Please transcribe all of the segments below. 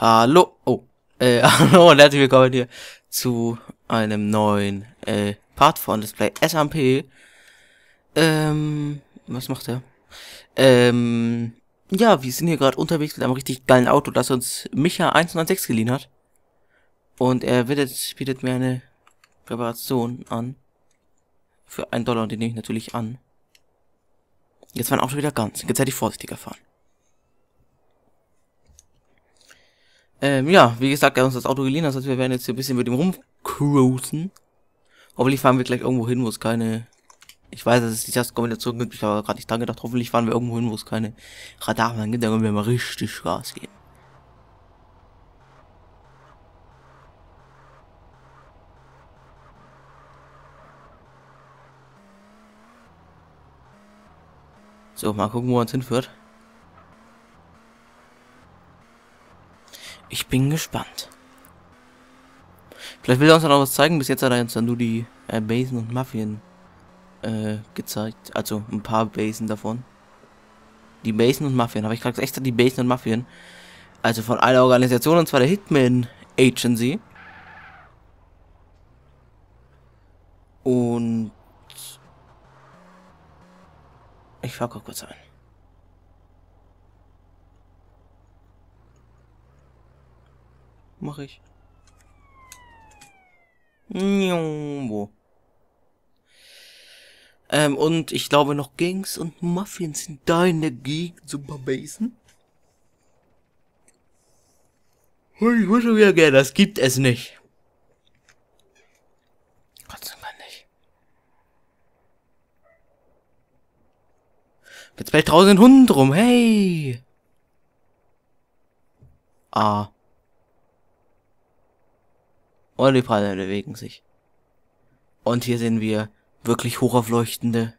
Hallo, oh, hallo und herzlich willkommen hier zu einem neuen, Part von Display SMP. Was macht er? Ja, wir sind hier gerade unterwegs mit einem richtig geilen Auto, das uns Micha 106 geliehen hat. Und er bietet mir eine Reparation an. Für $1 und den nehme ich natürlich an. Jetzt war ein Auto wieder ganz. Jetzt hätte ich vorsichtiger fahren. Ja, wie gesagt, er hat uns das Auto geliehen, das heißt, wir werden jetzt hier ein bisschen mit ihm rumcruisen. Hoffentlich fahren wir gleich irgendwo hin, wo es keine... Ich weiß, dass es die Tastenkombination gibt, ich habe gerade nicht dran gedacht, hoffentlich fahren wir irgendwo hin, wo es keine Radare gibt, dann können wir mal richtig Gas geben. So, mal gucken, wo er uns hinführt. Ich bin gespannt. Vielleicht will er uns noch was zeigen, bis jetzt hat er uns dann nur die Basen und Mafien gezeigt. Also ein paar Basen davon. Die Basen und Mafien, habe ich gerade extra die Basen und Mafien. Also von einer Organisation, und zwar der Hitman Agency. Und ich fahr kurz ein. Mach ich. Wo? Und ich glaube noch Gangs und Mafien sind da in der Gegend, super Basen. Ich muss schon wieder gerne, das gibt es nicht. Gott sei Dank nicht. Jetzt bellt draußen ein Hund rum, hey! Ah. Und die Pfeile bewegen sich. Und hier sehen wir wirklich hochaufleuchtende,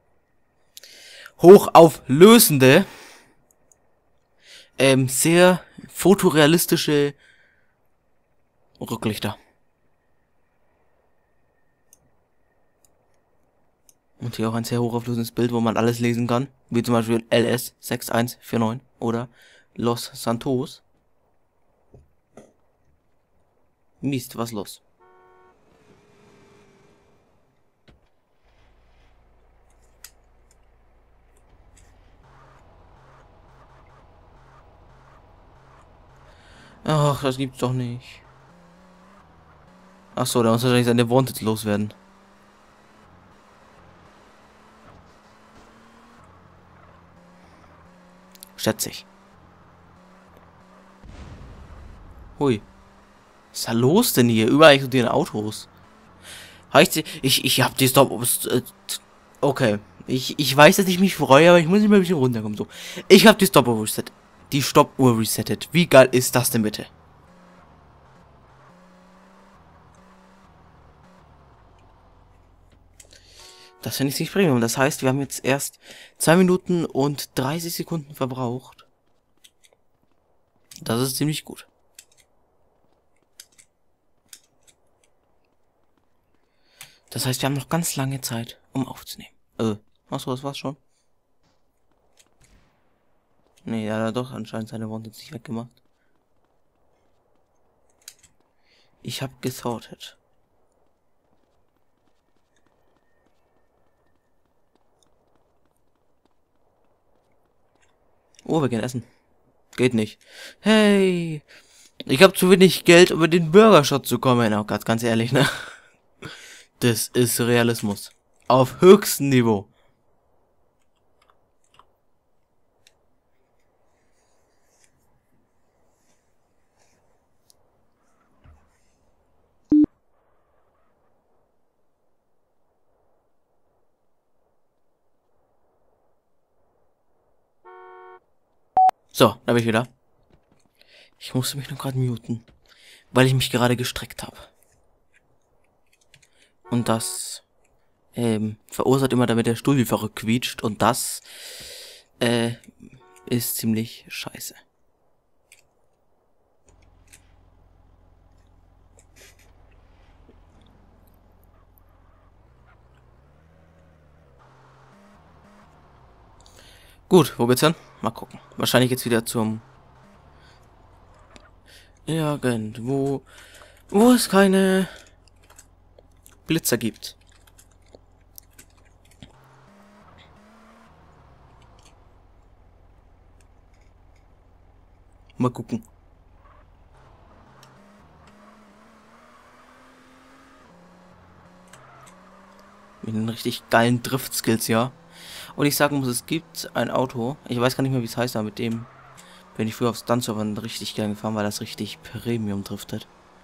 hochauflösende, sehr fotorealistische Rücklichter. Und hier auch ein sehr hochauflösendes Bild, wo man alles lesen kann. Wie zum Beispiel LS 6149 oder Los Santos. Mist, was los? Ach, das gibt's doch nicht. Ach so, der muss wahrscheinlich seine Wanted loswerden. Schätze ich. Hui. Was ist da los denn hier? Überall explodieren Autos. Heißt, ich hab die Stop... Okay. Ich weiß, dass ich mich freue, aber ich muss nicht mal ein bisschen runterkommen. So. Ich hab die Stoppuhr resettet. Die Stoppuhr resettet. Wie geil ist das denn bitte? Das finde ich nicht Premium. Das heißt, wir haben jetzt erst 2 Minuten und 30 Sekunden verbraucht. Das ist ziemlich gut. Das heißt, wir haben noch ganz lange Zeit, um aufzunehmen. Achso, das war's schon. Nee, er hat doch anscheinend seine Wunde nicht weggemacht. Ich hab gesortet. Oh, wir gehen essen. Geht nicht. Hey! Ich habe zu wenig Geld, um in den Burgershot zu kommen. Oh Gott, ganz ehrlich, ne? Das ist Realismus. Auf höchstem Niveau. So, da bin ich wieder. Ich musste mich nur gerade muten, weil ich mich gerade gestreckt habe. Und das verursacht immer, damit der Stuhl wie verrückt quietscht. Und das ist ziemlich scheiße. Gut, wo geht's hin? Mal gucken. Wahrscheinlich jetzt wieder zum Irgendwo, wo es keine Blitzer gibt. Mal gucken. Mit den richtig geilen Drift-Skills, ja. Und ich sagen muss, es gibt ein Auto. Ich weiß gar nicht mehr, wie es heißt, aber mit dem bin ich früher auf Stunt-Servern richtig gern gefahren, weil das richtig Premium driftet.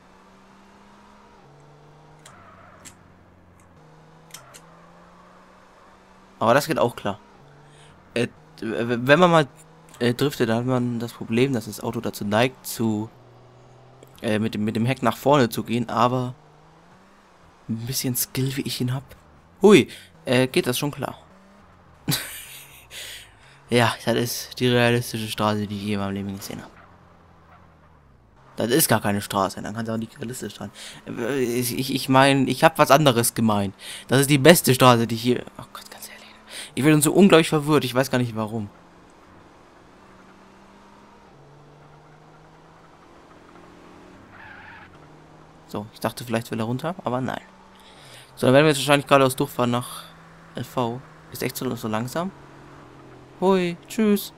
Aber das geht auch klar. Wenn man mal driftet, dann hat man das Problem, dass das Auto dazu neigt, mit dem Heck nach vorne zu gehen, aber ein bisschen Skill, wie ich ihn hab. Hui, geht das schon klar. Ja, das ist die realistische Straße, die ich je in meinem Leben gesehen habe. Das ist gar keine Straße, dann kann es auch nicht realistisch sein. Ich meine, ich habe was anderes gemeint. Das ist die beste Straße, die ich hier... Oh Gott, ganz ehrlich. Ich bin so unglaublich verwirrt, ich weiß gar nicht warum. So, ich dachte, vielleicht will er runter, aber nein. So, dann werden wir jetzt wahrscheinlich geradeaus durchfahren nach LV. Ist echt so langsam. Hui, tschüss.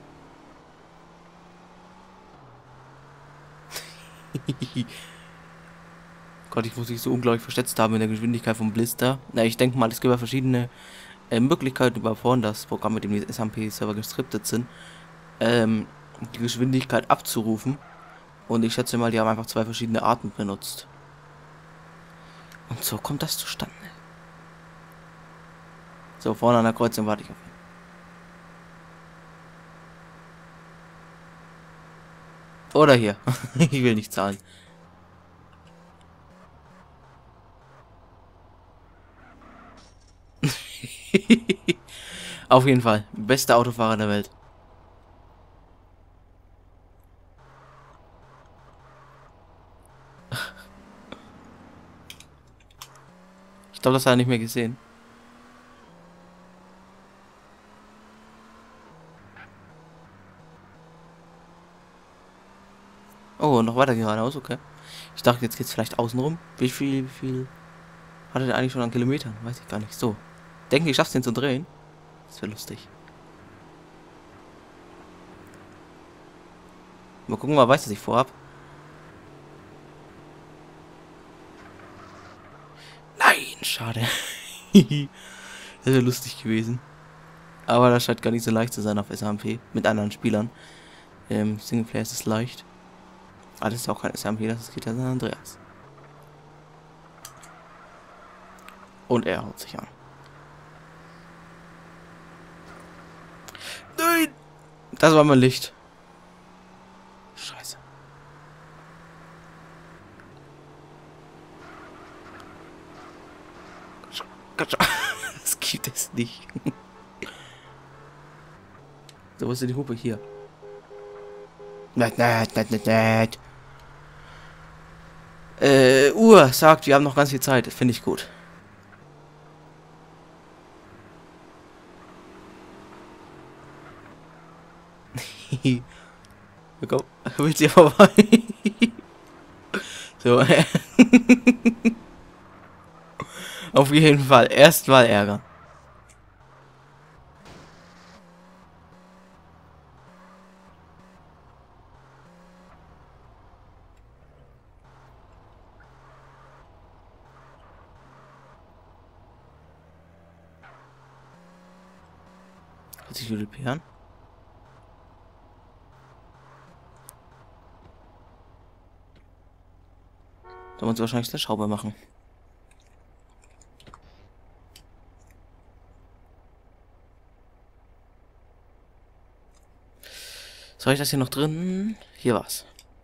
Gott, ich muss mich so unglaublich verschätzt haben in der Geschwindigkeit vom Blister. Na, ich denke mal, es gibt ja verschiedene Möglichkeiten über vorn das Programm, mit dem die SMP-Server geskriptet sind, die Geschwindigkeit abzurufen. Und ich schätze mal, die haben einfach zwei verschiedene Arten benutzt. Und so kommt das zustande. So, vorne an der Kreuzung warte ich auf ihn. Oder hier. Ich will nicht zahlen. Auf jeden Fall. Bester Autofahrer der Welt. Ich glaube, das hat er nicht mehr gesehen. Oh, noch weiter geradeaus, okay. Ich dachte, jetzt geht's vielleicht außen rum. Wie viel hat er denn eigentlich schon an Kilometern? Weiß ich gar nicht. So. Denke ich, schaff's den zu drehen. Das wäre lustig. Mal gucken, mal weiß, was ich vorhab. Nein, schade. Das wäre lustig gewesen. Aber das scheint gar nicht so leicht zu sein auf SMP mit anderen Spielern. Singleplayer ist es leicht. Ah, das ist auch kein SMP, das ist GTA San Andreas. Und er haut sich an. Nein! Das war mein Licht. Scheiße. Das gibt es nicht. So, wo ist denn die Hupe? Hier. Nett. Uhr sagt, wir haben noch ganz viel Zeit. Das finde ich gut. Komm, willst du hier vorbei? So, auf jeden Fall. Erstmal ärgern. Hat sich wieder Bären? Da muss wahrscheinlich der Schraube machen. Soll ich das hier noch drin? Hier war's.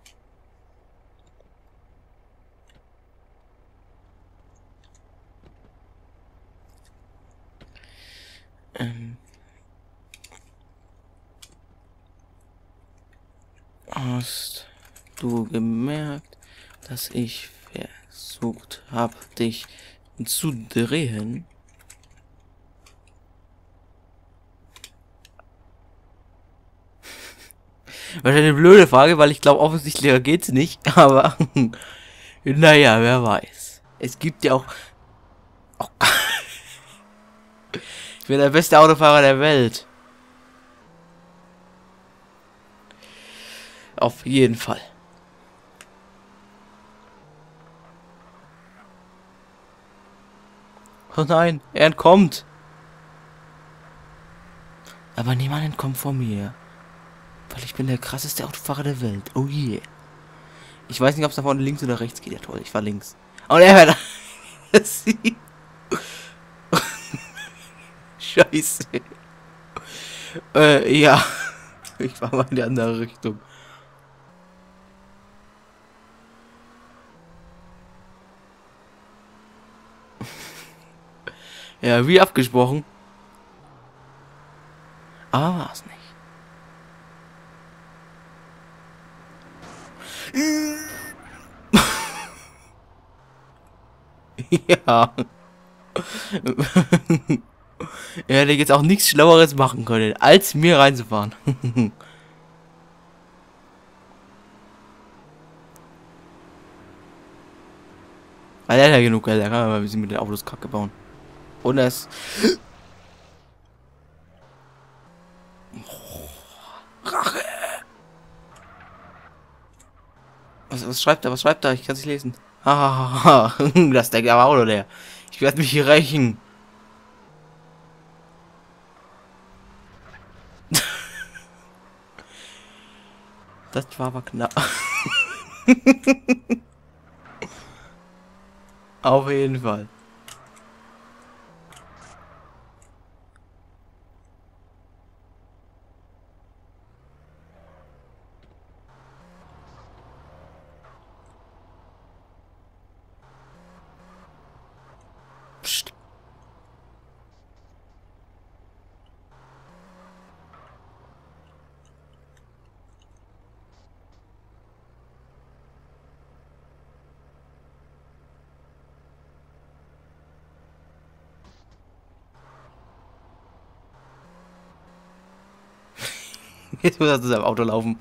Hast du gemerkt, dass ich versucht habe, dich zu drehen? Wahrscheinlich eine blöde Frage, weil ich glaube, offensichtlicher geht's nicht. Aber, naja, wer weiß. Es gibt ja auch... Oh, ich bin der beste Autofahrer der Welt. Auf jeden Fall. Oh nein, er entkommt. Aber niemand entkommt vor mir. Weil ich bin der krasseste Autofahrer der Welt. Oh yeah. Ich weiß nicht, ob es da vorne links oder rechts geht. Ja toll, ich war links. Und er war da. Scheiße. Ja. Ich war mal in die andere Richtung. Ja, wie abgesprochen. Aber war es nicht. Ja. Er hätte jetzt auch nichts Schlaueres machen können, als mir reinzufahren. Weil er hat ja genug Geld, er kann mal ein bisschen mit den Autos Kacke bauen. Und es... Rache! Was schreibt er? Was schreibt er? Ich kann es nicht lesen. Hahaha. Das denkt aber auch nur der. Ich werde mich hier rächen. Das war aber knapp. Auf jeden Fall. Psst. Jetzt muss er zu seinem Auto laufen.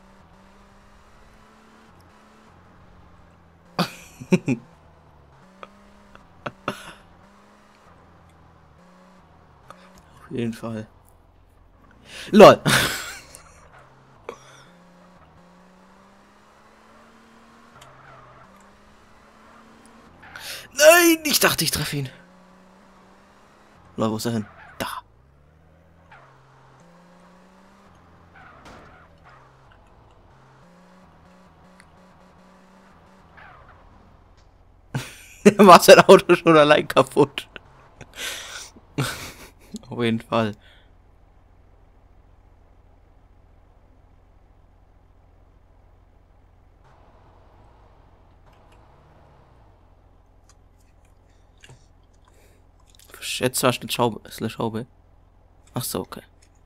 Auf jeden Fall. LOL. Nein, ich dachte, ich treffe ihn. LOL, wo ist er hin? Da. Er macht sein Auto schon allein kaputt. Auf jeden Fall. Jetzt war eine Schraube. Ist eine Schraube. Ach so, okay.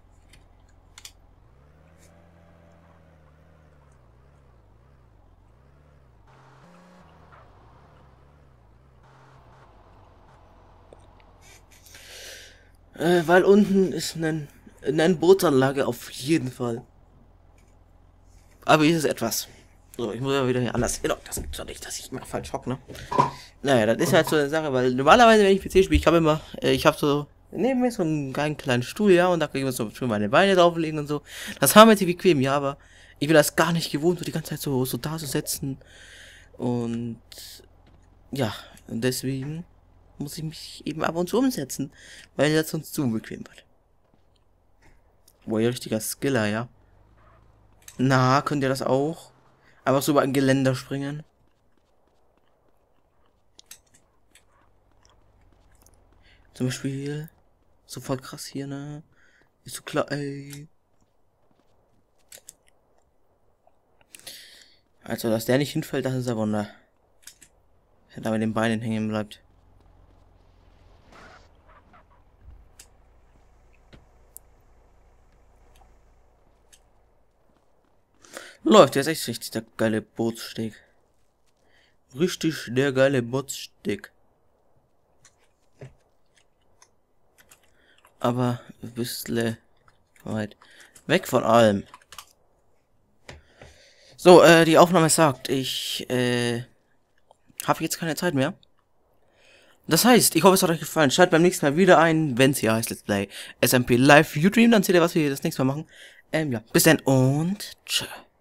Weil unten ist eine Bootsanlage auf jeden Fall. Aber hier ist etwas. So, ich muss ja wieder hier anders. Genau, das gibt's doch nicht, dass ich immer falsch hock, ne? Naja, das ist halt so eine Sache, weil normalerweise, wenn ich PC spiele, ich habe immer, ich habe so neben mir so einen kleinen Stuhl, ja, und da kann ich mir so für meine Beine drauflegen und so. Das haben wir jetzt bequem, ja, aber ich bin das gar nicht gewohnt, so die ganze Zeit so da zu sitzen. Und ja, und deswegen muss ich mich eben ab und zu umsetzen, weil das sonst zu unbequem wird. Boah, ihr richtiger Skiller, ja. Na, könnt ihr das auch? Einfach so über ein Geländer springen. Zum Beispiel. Sofort krass hier, ne? Ist so klar, ey. Also, dass der nicht hinfällt, das ist ein Wunder. Der da mit den Beinen hängen bleibt. Läuft, der ist echt richtig der geile Bootssteg. Richtig der geile Bootssteg. Aber ein bisschen weit weg von allem. So, die Aufnahme sagt, ich, habe jetzt keine Zeit mehr. Das heißt, ich hoffe, es hat euch gefallen. Schaltet beim nächsten Mal wieder ein, wenn es hier heißt Let's Play SMP Live Udream, dann seht ihr, was wir das nächste Mal machen. Ja, bis dann und tschö.